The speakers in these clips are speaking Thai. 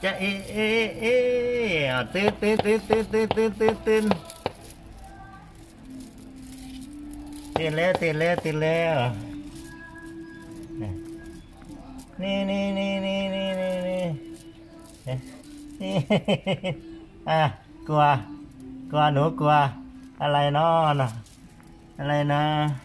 จะเอตื่นตื่นแล้วนี่อ่ะกลัวหนูกลัวอะไรเนาะอะไรนะ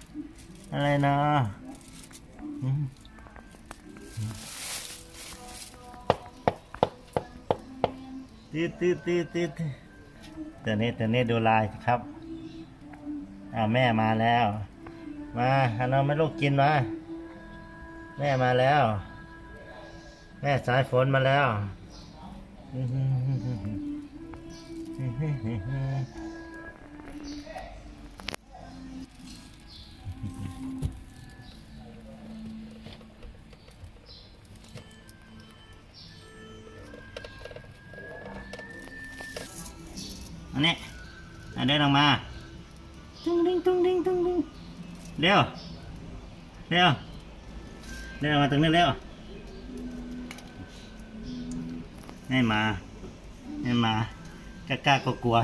ตื่นตัวนี้ดูลายครับแม่มาแล้วมาเอาน้องไม่ลูกกินมาแม่มาแล้วแม่สายฝนมาแล้วอันนี้เดินออกมาตุ้งดิ้งเร็วเดินออกมาตรงนี้เร็วให้มากล้ากลัว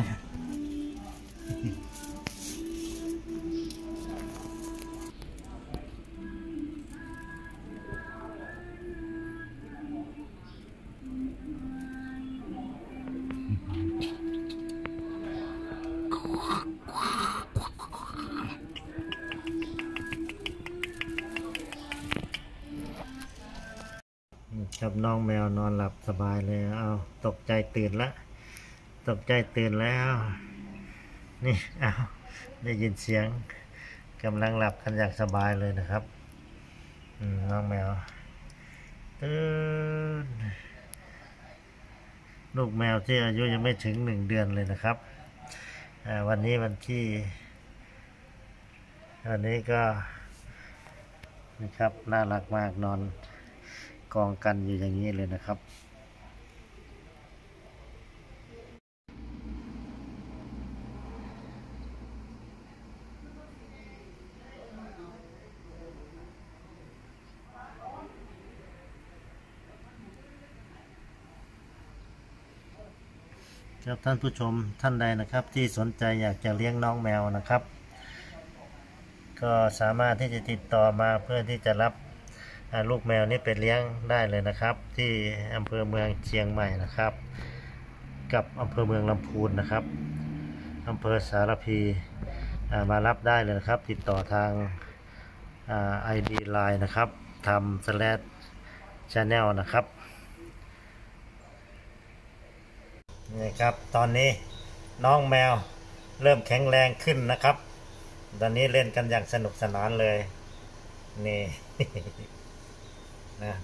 กับน้องแมวนอนหลับสบายเลยเอาตกใจตื่นแล้วนี่เอาได้ยินเสียงกำลังหลับกันอย่างสบายเลยนะครับน้องแมวตื่นลูกแมวที่อายุยังไม่ถึง1 เดือนเลยนะครับวันนี้ก็นะครับน่ารักมากนอนกองกันอยู่อย่างนี้เลยนะครับครับท่านผู้ชมท่านใดนะครับที่สนใจอยากจะเลี้ยงน้องแมวนะครับก็สามารถที่จะติดต่อมาเพื่อที่จะรับลูกแมวนี้ไปเลี้ยงได้เลยนะครับที่อำเภอเมืองเชียงใหม่นะครับกับอำเภอเมืองลำพูนนะครับอำเภอสารพีมารับได้เลยนะครับติดต่อทางID Line นะครับทำ/channel นะครับนี่ครับตอนนี้น้องแมวเริ่มแข็งแรงขึ้นนะครับตอนนี้เล่นกันอย่างสนุกสนานเลยนี่ นะ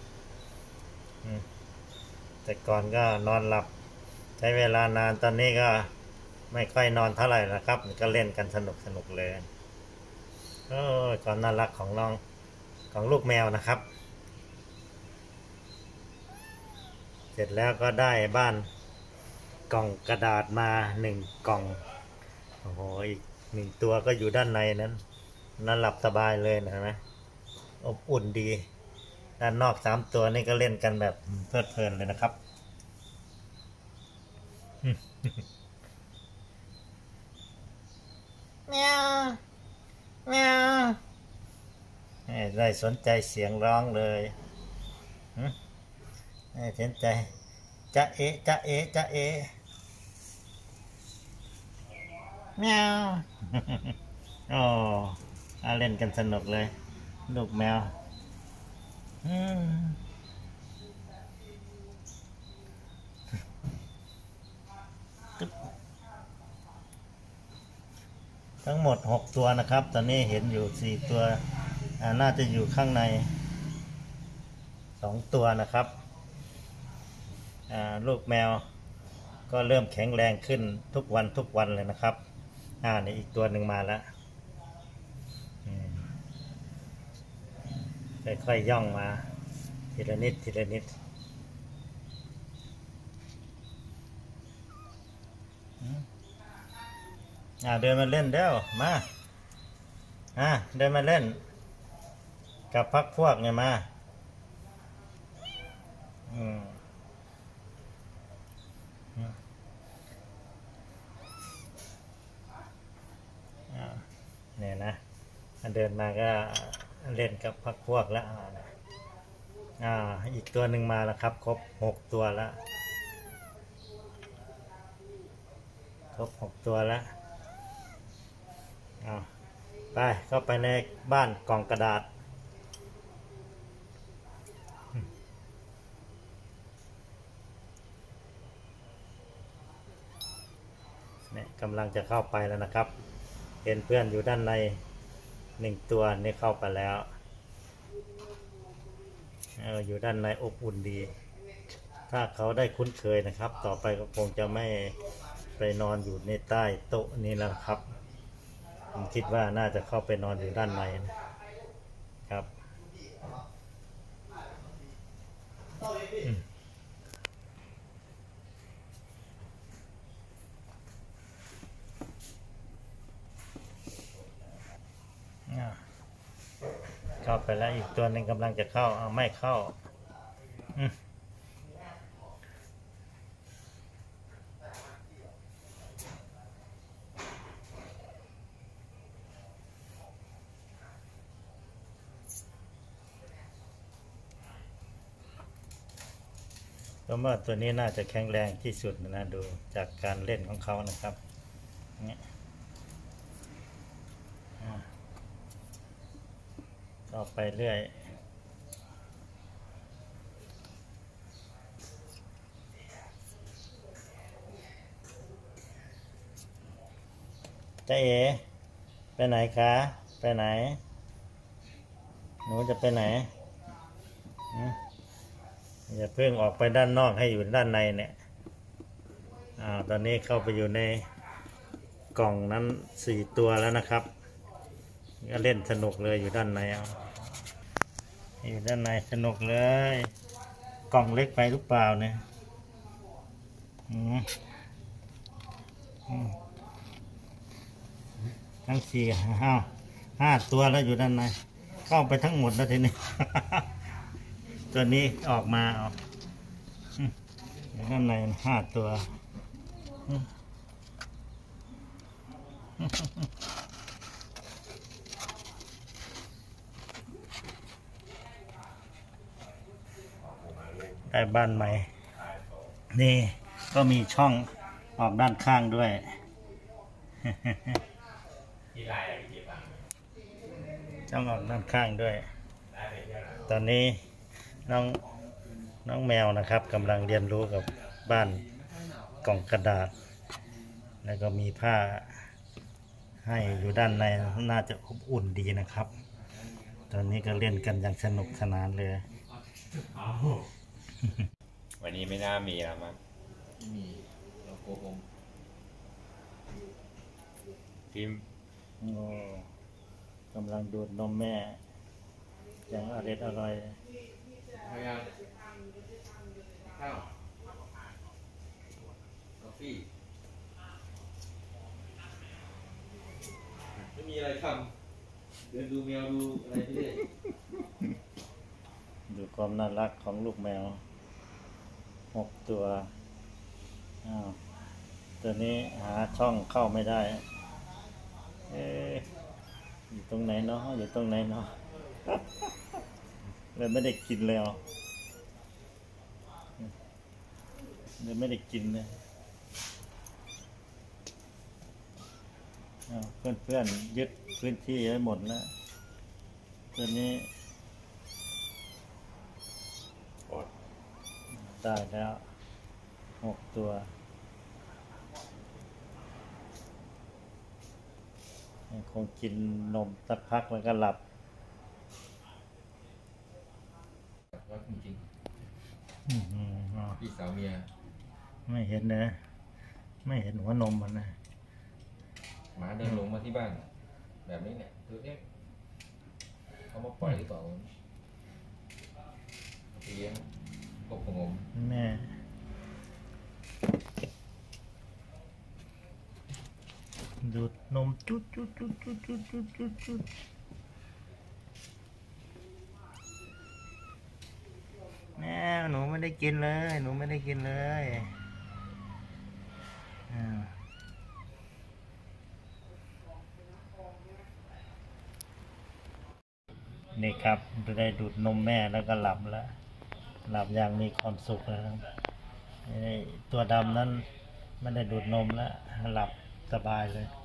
แต่ก่อนก็นอนหลับใช้เวลานานตอนนี้ก็ไม่ค่อยนอนเท่าไหร่นะครับก็เล่นกันสนุกเลยความน่ารักของน้องของลูกแมวนะครับเสร็จแล้วก็ได้บ้านกล่องกระดาษมา1 กล่องโอ้โหอีก1 ตัวก็อยู่ด้านในนั้นนั่นหลับสบายเลยนะไหมอบอุ่นดีด้านนอก3 ตัวนี่ก็เล่นกันแบบเพลิดเพลินเลยนะครับแมวได้สนใจเสียงร้องเลยสนใจจะเอะแมวโอ้เล่นกันสนุกเลยลูกแมวทั้งหมด6 ตัวนะครับตอนนี้เห็นอยู่4 ตัวน่าจะอยู่ข้างใน2 ตัวนะครับลูกแมวก็เริ่มแข็งแรงขึ้นทุกวันเลยนะครับนี่อีกตัวหนึ่งมาแล้วค่อยๆย่องมาทีละนิดเดินมาเล่นเด้วมาเดินมาเล่นกับพรรคพวกเนี่ยมาเดินมาก็เล่นกับพรรคพวกแล้วอีกตัวหนึ่งมาแล้วครับครบ6 ตัวแล้วครบ6 ตัวแล้วไปเข้าไปในบ้านกล่องกระดาษเนี่ยกำลังจะเข้าไปแล้วนะครับเห็นเพื่อนอยู่ด้านใน1 ตัวนี่เข้าไปแล้วอยู่ด้านในอบอุ่นดีถ้าเขาได้คุ้นเคยนะครับต่อไปก็คงจะไม่ไปนอนอยู่ในใต้โต๊ะนี้แล้วครับผมคิดว่าน่าจะเข้าไปนอนอยู่ด้านในนะครับเข้าไปแล้วอีกตัวหนึ่งกำลังจะเข้าไม่เข้าเพราะว่าตัวนี้น่าจะแข็งแรงที่สุดนะดูจากการเล่นของเขานะครับเนี่ยต่อไปเรื่อยจ๊ะเอ๋ไปไหนคะไปไหนหนูจะไปไหนอย่าเพิ่งออกไปด้านนอกให้อยู่ด้านในเนี่ยตอนนี้เข้าไปอยู่ในกล่องนั้น4 ตัวแล้วนะครับก็เล่นสนุกเลยอยู่ด้านในอยู่ด้านในสนุกเลยกล่องเล็กไปหรือเปล่าเนี่ยทั้ง5 ตัวแล้วอยู่ด้านในเข้าไปทั้งหมดแล้วทีนี้ ตัวนี้ออกมาอยู่ด้านใน5 ตัวได้บ้านใหม่นี่ก็มีช่องออกด้านข้างด้วยช่องออกด้านข้างด้วยตอนนี้น้องแมวนะครับกำลังเรียนรู้กับบ้านกล่องกระดาษแล้วก็มีผ้าให้อยู่ด้านในน่าจะอบอุ่นดีนะครับตอนนี้ก็เล่นกันอย่างสนุกสนานเลยวันนี้ไม่น่ามีแล้วมั้งไม่มีเราโกหกพิมกำลังดูดนมแม่อย่างอร่อยข้าวยังข้าวกาแฟไม่มีอะไรทำเดินดูแมวดูอะไรไปเรื่อยดูความน่ารักของลูกแมว6 ตัวตัวนี้หาช่องเข้าไม่ได้อยู่ตรงไหนเนาะอยู่ตรงไหนเนาะเลยไม่ได้กินแล้วเลยไม่ได้กินเลยเพื่อนยึดพื้นที่ไว้หมดแล้วตัวนี้ได้แล้ว6 ตัวคงกินนมสักพักแล้วก็หลับรักจริงพี่สาวเมียไม่เห็นนะไม่เห็นหัวนมมันนะหมาเดินลงมาที่บ้านแบบนี้เนี่ยตัวเล็กเขามาปล่อยหรือเปล่าเลี้ยงกบงมแม่ดูดนมจุดแม่หนูไม่ได้กินเลยหนูไม่ได้กินเลยนี่ครับได้ดูดนมแม่แล้วก็หลับแล้ว หลับอย่างมีความสุขแล้วครับไอ้ตัวดำนั้นไม่ได้ดูดนมแล้วหลับสบายเลย